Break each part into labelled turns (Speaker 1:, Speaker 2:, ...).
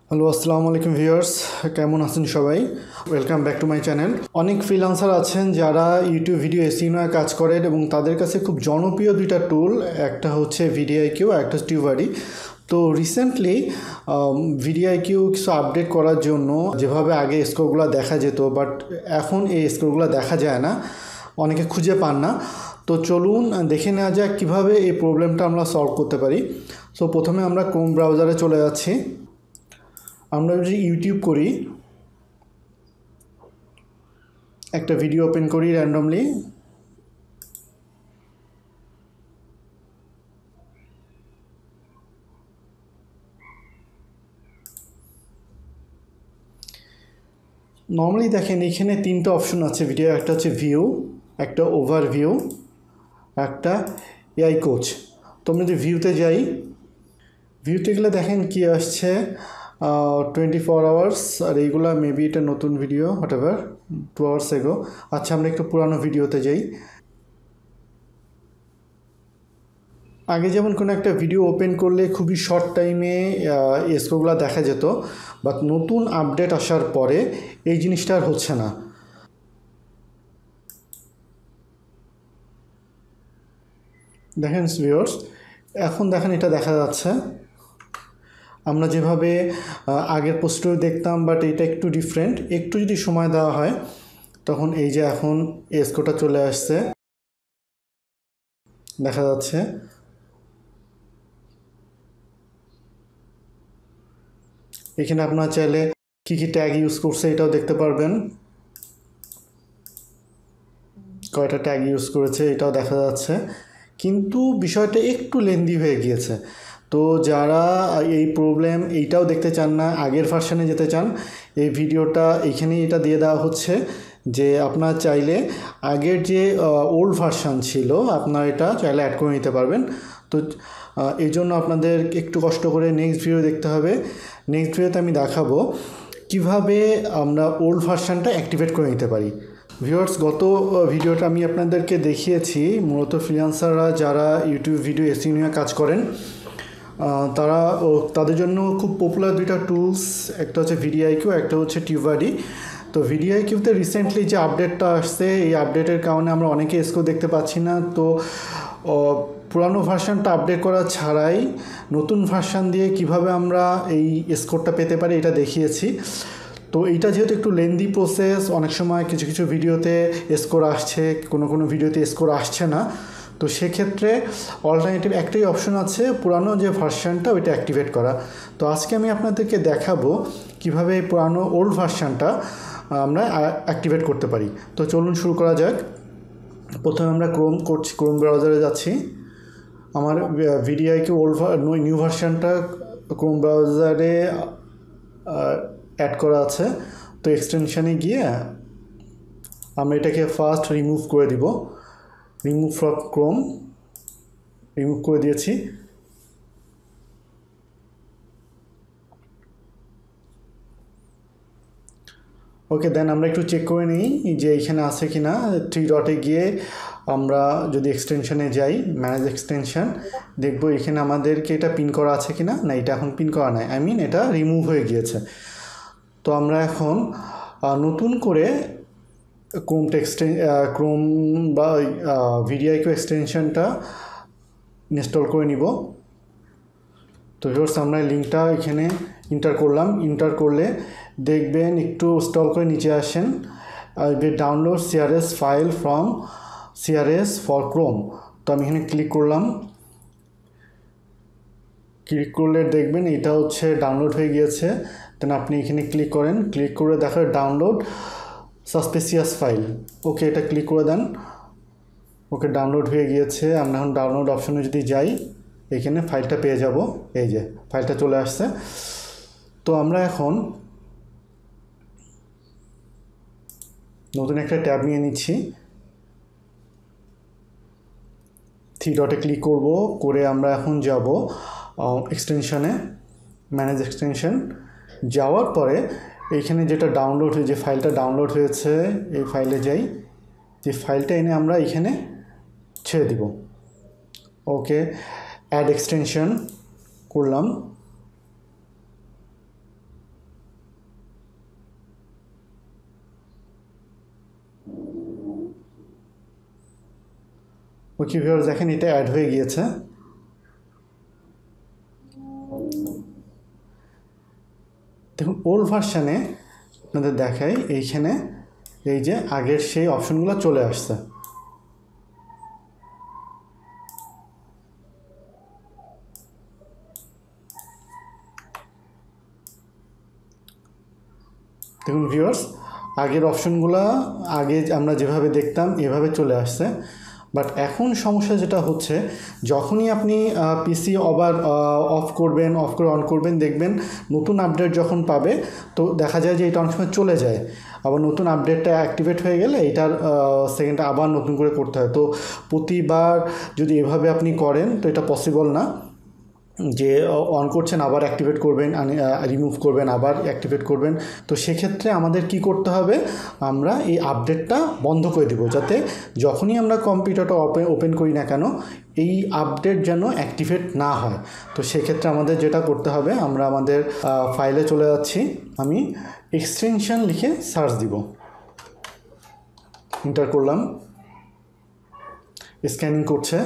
Speaker 1: Hello আসসালামু আলাইকুম viewers, কেমন আছেন সবাই? Welcome back to my channel. অনেক ফ্রিল্যান্সার আছেন যারা ইউটিউব ভিডিও এসইও নিয়ে কাজ করেন এবং তাদের কাছে খুব জনপ্রিয় দুইটা টুল, একটা হচ্ছে ভিডিআইকিউ আর একটা টিউবারি। তো রিসেন্টলি ভিডিআইকিউ কিছু আপডেট করার জন্য যেভাবে আগে স্কোরগুলো দেখা যেত, বাট এখন এই স্কোরগুলো দেখা যায় না, অনেকে খুঁজে পান না। তো চলুন দেখে নেওয়া যাক কীভাবে এই প্রবলেমটা আমরা সলভ করতে পারি। সো প্রথমে আমরা ক্রোম ব্রাউজারে চলে যাচ্ছি। আমরা যদি ইউটিউব করি, একটা ভিডিও ওপেন করি র্যান্ডমলি, নর্মালি দেখেন এখানে তিনটা অপশন আছে ভিডিও, একটা হচ্ছে ভিউ, একটা ওভারভিউ, একটা এআই কোচ। তো আমরা যদি ভিউতে যাই, ভিউতে গেলে দেখেন কি আসছে 24 আওয়ার্স, আর এইগুলা মেবি এটা নতুন ভিডিও, হোয়াট এভার 2 আওয়ার্স এগো। আচ্ছা, আমরা একটু পুরানো ভিডিওতে যাই। আগে যেমন কোনো একটা ভিডিও ওপেন করলে খুবই শর্ট টাইমে স্কোরগুলো দেখা যেত, বাট নতুন আপডেট আসার পরে এই জিনিসটা আর হচ্ছে না। দেখেন ভিউয়ার্স, এখন দেখেন এটা দেখা যাচ্ছে। আমরা যেভাবে আগের পোস্টেও দেখতাম, বাট এটা একটু ডিফারেন্ট। একটু যদি সময় দেওয়া হয় তখন এই যে এখন স্কোরটা চলে আসছে, দেখা যাচ্ছে। এখানে আপনার চাইলে কী কী ট্যাগ ইউজ করছে এটাও দেখতে পারবেন, কয়টা ট্যাগ ইউজ করেছে এটাও দেখা যাচ্ছে। কিন্তু বিষয়টা একটু লেন্দি হয়ে গিয়েছে। তো যারা এই প্রবলেম এইটাও দেখতে চান না, আগের ভার্সানে যেতে চান, এই ভিডিওটা এইখানেই এটা দিয়ে দেওয়া হচ্ছে যে আপনার চাইলে আগের যে ওল্ড ভার্সান ছিল আপনার এটা চাইলে অ্যাড করে নিতে পারবেন। তো এই জন্য আপনাদের একটু কষ্ট করে নেক্সট ভিডিও দেখতে হবে। নেক্সট ভিডিওতে আমি দেখাবো কিভাবে আমরা ওল্ড ভার্সানটা অ্যাক্টিভেট করে নিতে পারি। ভিউয়ার্স, গত ভিডিওটা আমি আপনাদেরকে দেখিয়েছি মূলত ফ্রিল্যান্সাররা যারা ইউটিউব ভিডিও এসইও নিয়ে কাজ করেন, তাদের জন্য খুব পপুলার দুইটা টুলস, একটা হচ্ছে ভিডিআইকিউ, একটা হচ্ছে টিউবারি। তো ভিডিআইকিউতে রিসেন্টলি যে আপডেটটা আসছে, এই আপডেটের কারণে আমরা অনেকে স্কোর দেখতে পাচ্ছি না। তো পুরানো ভার্সানটা আপডেট করা ছাড়াই নতুন ভার্সান দিয়ে কিভাবে আমরা এই স্কোরটা পেতে পারি এটা দেখিয়েছি। তো এইটা যেহেতু একটু লেন্দি প্রসেস, অনেক সময় কিছু কিছু ভিডিওতে স্কোর আসছে, কোনো ভিডিওতে স্কোর আসছে না। তো সেক্ষেত্রে অল্টারনেটিভ একটাই অপশন আছে, পুরানো যে ভার্সানটা ওইটা অ্যাক্টিভেট করা। তো আজকে আমি আপনাদেরকে দেখাবো কিভাবে এই পুরানো ওল্ড ভার্সানটা আমরা অ্যাক্টিভেট করতে পারি। তো চলুন শুরু করা যাক। প্রথমে আমরা ক্রোম ব্রাউজারে যাচ্ছি। আমার ভিডিআইকিউ নিউ ভার্সানটা ক্রোম ব্রাউজারে অ্যাড করা আছে। তো এক্সটেনশানে গিয়ে আমরা এটাকে ফার্স্ট রিমুভ করে দিব। রিমুভ ফ্রম ক্রোম, রিমুভ করে দিয়েছি। ওকে, দেন আমরা একটু চেক করে নিই যে এইখানে আছে কি না। 3 ডটে গিয়ে আমরা যদি এক্সটেনশানে যাই, ম্যানেজ এক্সটেনশান, দেখব এখানে আমাদেরকে এটা পিন করা আছে কি না। না, এটা এখন পিন করা নাই, এটা রিমুভ হয়ে গিয়েছে। তো আমরা এখন নতুন করে ক্রোম বা ভিডিআইকিউ এক্সটেনশনটা ইনস্টল করে নিব। তো ভিউয়ার্স, আমরা লিঙ্কটা এখানে ইন্টার করলাম। ইন্টার করলে দেখবেন একটু স্টল করে নিচে আসেন, download CRS file from CRS for Chrome. তো আমি এখানে ক্লিক করলাম। ক্লিক করলে দেখবেন এটা হচ্ছে ডাউনলোড হয়ে গিয়েছে। দেন আপনি এখানে ক্লিক করেন, ক্লিক করে দেখার ডাউনলোড সাসপিসিয়াস ফাইল। ওকে, এটা ক্লিক করে দেন। ওকে, ডাউনলোড হয়ে গিয়েছে। আমরা এখন ডাউনলোড অপশনে যদি যাই, এখানে ফাইলটা পেয়ে যাব। এই যে ফাইলটা চলে আসছে। তো আমরা এখন নতুন একটা ট্যাব নিয়ে নিচ্ছি। 3 ডটে ক্লিক করব, করে আমরা এখন যাব এক্সটেনশনে, ম্যানেজ এক্সটেনশন। যাওয়ার পরে এইখানে যেটা ডাউনলোড হয়ে, যে ফাইলটা ডাউনলোড হয়েছে, এই ফাইলে যাই। যে ফাইলটা এনে আমরা এখানে ছেড়ে দিব। ওকে, অ্যাড এক্সটেনশন করলাম। ওকে ভিউয়ার্স দেখেন এটা অ্যাড হয়ে গিয়েছে। দেখুন ওল্ড ভার্সানে আপনাদের দেখাই, এইখানে এই যে আগের সেই অপশনগুলো চলে আসছে। দেখুন ভিউয়ার্স আগের অপশনগুলো আগে আমরা যেভাবে দেখতাম এভাবে চলে আসছে, বাট এখন সমস্যা যেটা হচ্ছে যখনই আপনি পিসি আবার অফ করবেন, অফ করে অন করবেন, দেখবেন নতুন আপডেট যখন পাবে তো দেখা যায় যে এটা অনেক সময় চলে যায়, আবার নতুন আপডেটটা অ্যাক্টিভেট হয়ে গেলে এটার সেকেন্ডটা আবার নতুন করে করতে হয়। তো প্রতিবার যদি এভাবে আপনি করেন তো এটা পসিবল না যে অন করছেন আবার অ্যাক্টিভেট করবেন, রিমুভ করবেন আবার অ্যাক্টিভেট করবেন। তো সেক্ষেত্রে আমাদের কি করতে হবে, আমরা এই আপডেটটা বন্ধ করে দিব, যাতে যখনই আমরা কম্পিউটারটা ওপেন করি না কেন এই আপডেট যেন অ্যাক্টিভেট না হয়। তো সেক্ষেত্রে আমাদের যেটা করতে হবে, আমরা আমাদের ফাইলে চলে যাচ্ছি, আমি এক্সটেনশন লিখে সার্চ দিব, এন্টার করলাম, স্ক্যানিং করছে।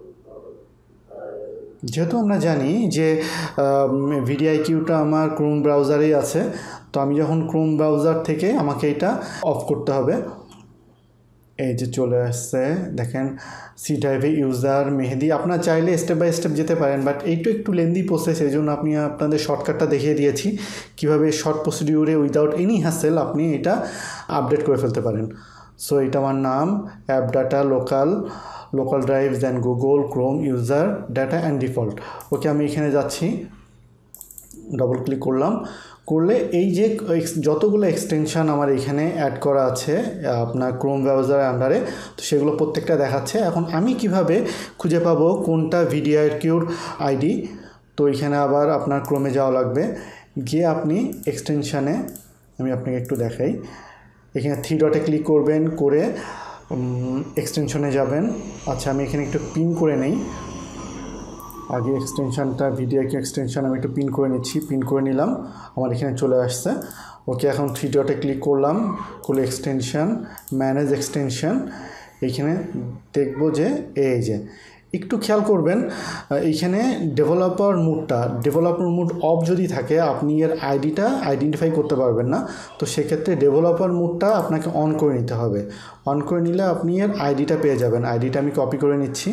Speaker 1: যেহেতু আমরা জানি যে ভিডিআইকিউটা আমার ক্রোম ব্রাউজারেই আছে, তো আমি যখন ক্রোম ব্রাউজার থেকে আমাকে এটা অফ করতে হবে। এই যে চলে আসছে দেখেন সি ড্রাইভে ইউজার মেহেদি। আপনারা চাইলে স্টেপ বাই স্টেপ যেতে পারেন, বাট এইটা একটু লেন্দি প্রসেস, এই জন্য আপনি আপনাদের শর্টকাটটা দেখিয়ে দিয়েছি কীভাবে শর্ট প্রসিডিউরে উইদাউট এনি হ্যাসেল আপনি এটা আপডেট করে ফেলতে পারেন। সো এটা আমার নাম, app data, local drive, then Google, Chrome, user, data and default. Okay আমি এখানে যাচ্ছি, ডবল ক্লিক করলাম, করলে এই যে যতগুলো এক্সটেনশান আমার এখানে অ্যাড করা আছে আপনার ক্রোম ব্রাউজারের আন্ডারে, তো সেগুলো প্রত্যেকটা দেখাচ্ছে। এখন আমি কিভাবে খুঁজে পাবো কোনটা ভিডিআইকিউর আইডি, তো এখানে আবার আপনার ক্রোমে যাওয়া লাগবে, গিয়ে আপনি এক্সটেনশানে, আমি আপনাকে একটু দেখাই, এখানে 3 ডটে ক্লিক করবেন, করে এক্সটেনশনে যাবেন। আচ্ছা আমি এখানে একটু পিন করে নেই, আগে এক্সটেনশানটা ভিডিআইকিউ এক্সটেনশান আমি একটু পিন করে নিচ্ছি, পিন করে নিলাম, আমার এখানে চলে আসছে। ওকে এখন 3 ডটে ক্লিক করলাম, করলে এক্সটেনশান, ম্যানেজ এক্সটেনশান, এইখানে দেখবো যে এই যে একটু খেয়াল করবেন এইখানে ডেভেলপার মুড অফ যদি থাকে আপনি এর আইডিটা আইডেন্টিফাই করতে পারবেন না। তো সেক্ষেত্রে ডেভেলপার মুডটা আপনাকে অন করে নিতে হবে, অন করে নিলে আপনি এর আইডিটা পেয়ে যাবেন। আইডিটা আমি কপি করে নিচ্ছি,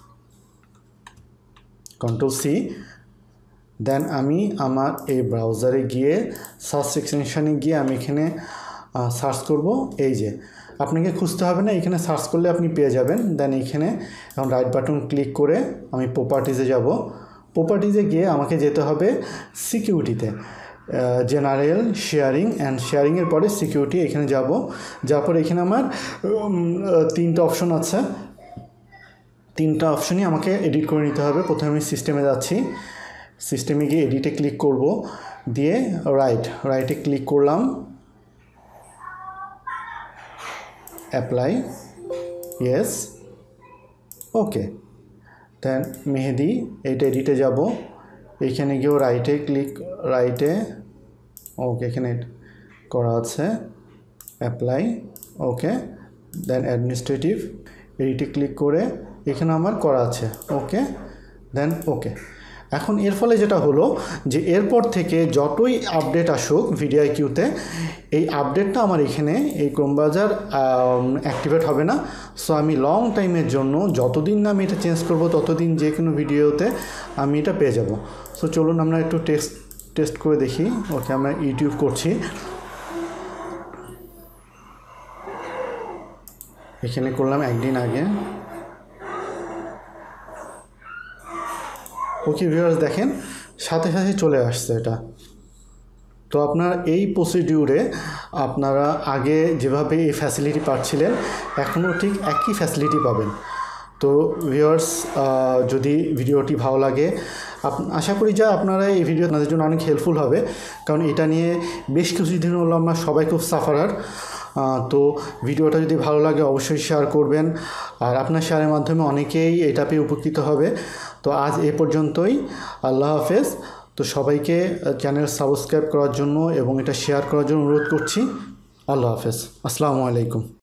Speaker 1: Ctrl+C, দেন আমি আমার এই ব্রাউজারে গিয়ে সার্চ এক্সটেনশানে গিয়ে আমি এখানে সার্চ করব। এই যে আপনাকে খুঁজতে হবে না, এখানে সার্চ করলে আপনি পেয়ে যাবেন। দেন এইখানে এখন রাইট বাটন ক্লিক করে আমি প্রপার্টিজে যাব, প্রপার্টিজে গিয়ে আমাকে যেতে হবে সিকিউরিটিতে, জেনারেল, শেয়ারিং অ্যান্ড শেয়ারিংয়ের পরে সিকিউরিটি, এখানে যাব। যাওয়ার পরে এখানে আমার 3টা অপশন আছে, 3টা অপশনই আমাকে এডিট করে নিতে হবে। প্রথমে আমি সিস্টেমে যাচ্ছি, সিস্টেমে গিয়ে এডিটে ক্লিক করব, দিয়ে রাইটে ক্লিক করলাম, অ্যাপ্লাই, ইয়েস, ওকে। দেন মেহেদি, এইটা এডিটে যাব, এইখানে গিয়েও রাইটে, ওকে এখানে করা আছে, অ্যাপ্লাই, ওকে। দেন অ্যাডমিনিস্ট্রেটিভ, এডিটে ক্লিক করে এখানে আমার করা আছে, ওকে, দেন ওকে। এখন এর ফলে যেটা হলো যে এরপর থেকে যতই আপডেট আসুক ভিডিআইকিউতে, এই আপডেটটা আমার এখানে এই ক্রোম ব্রাউজার অ্যাক্টিভেট হবে না। সো আমি লং টাইমের জন্য যতদিন না আমি এটা চেঞ্জ করব ততদিন যে কোনো ভিডিওতে আমি এটা পেয়ে যাব। সো চলুন আমরা একটু টেস্ট করে দেখি। ওকে আমরা ইউটিউব করছি, এখানে করলাম একদিন আগে। ওকে ভিউয়ার্স দেখেন সাথে সাথে চলে আসছে এটা। তো আপনার এই প্রসিডিউরে আপনারা আগে যেভাবে এই ফ্যাসিলিটি পাচ্ছিলেন এখনও ঠিক একই ফ্যাসিলিটি পাবেন। তো ভিউয়ার্স যদি ভিডিওটি ভালো লাগে, আশা করি যে আপনারা এই ভিডিও আপনাদের জন্য অনেক হেল্পফুল হবে, কারণ এটা নিয়ে বেশ কিছুদিন হলো আমরা সবাই খুব সাফারার। তো ভিডিওটা যদি ভালো লাগে অবশ্যই শেয়ার করবেন, আর আপনার শেয়ারের মাধ্যমে অনেকেই এটা পেয়ে উপকৃত হবে। তো আজ এ পর্যন্তই, আল্লাহ হাফেজ। তো সবাইকে চ্যানেল সাবস্ক্রাইব করার জন্য এবং এটা শেয়ার করার জন্য অনুরোধ করছি। আল্লাহ হাফেজ, আসসালামু আলাইকুম।